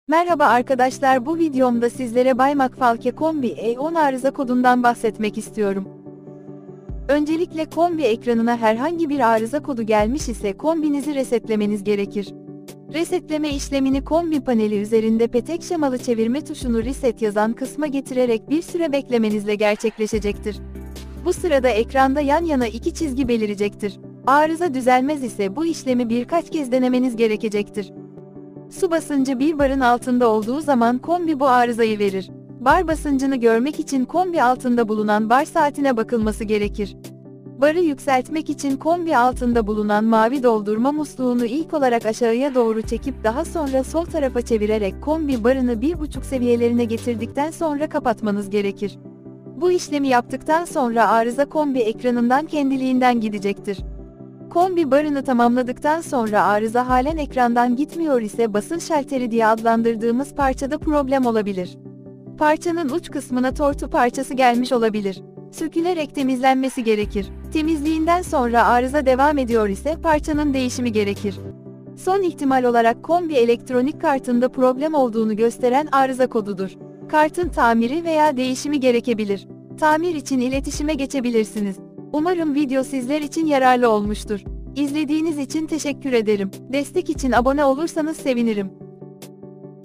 Merhaba arkadaşlar, bu videomda sizlere Baymak Falke Kombi E10 arıza kodundan bahsetmek istiyorum. Öncelikle kombi ekranına herhangi bir arıza kodu gelmiş ise kombinizi resetlemeniz gerekir. Resetleme işlemini kombi paneli üzerinde petek şemalı çevirme tuşunu reset yazan kısma getirerek bir süre beklemenizle gerçekleşecektir. Bu sırada ekranda yan yana iki çizgi belirecektir. Arıza düzelmez ise bu işlemi birkaç kez denemeniz gerekecektir. Su basıncı bir barın altında olduğu zaman kombi bu arızayı verir. Bar basıncını görmek için kombi altında bulunan bar saatine bakılması gerekir. Barı yükseltmek için kombi altında bulunan mavi doldurma musluğunu ilk olarak aşağıya doğru çekip daha sonra sol tarafa çevirerek kombi barını 1,5 seviyelerine getirdikten sonra kapatmanız gerekir. Bu işlemi yaptıktan sonra arıza kombi ekranından kendiliğinden gidecektir. Kombi barını tamamladıktan sonra arıza halen ekrandan gitmiyor ise basınç şalteri diye adlandırdığımız parçada problem olabilir. Parçanın uç kısmına tortu parçası gelmiş olabilir. Sökülerek temizlenmesi gerekir. Temizliğinden sonra arıza devam ediyor ise parçanın değişimi gerekir. Son ihtimal olarak kombi elektronik kartında problem olduğunu gösteren arıza kodudur. Kartın tamiri veya değişimi gerekebilir. Tamir için iletişime geçebilirsiniz. Umarım video sizler için yararlı olmuştur. İzlediğiniz için teşekkür ederim. Destek için abone olursanız sevinirim.